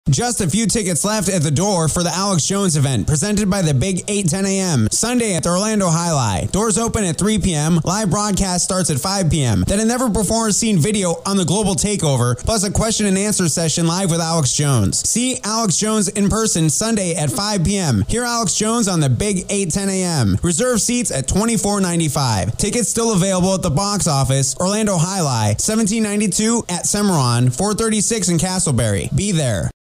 Just a few tickets left at the door for the Alex Jones event, presented by the Big 8:10 a.m. Sunday at the Orlando Highlight. Doors open at 3 p.m. Live broadcast starts at 5 p.m. Then a never-before-seen video on the Global Takeover, plus a question and answer session live with Alex Jones. See Alex Jones in person Sunday at 5 p.m. Hear Alex Jones on the Big 8:10 a.m. Reserve seats at $24.95. Tickets still available at the box office. Orlando Highlight, $17.92 at Cimarron, $4.36 in Castleberry. Be there.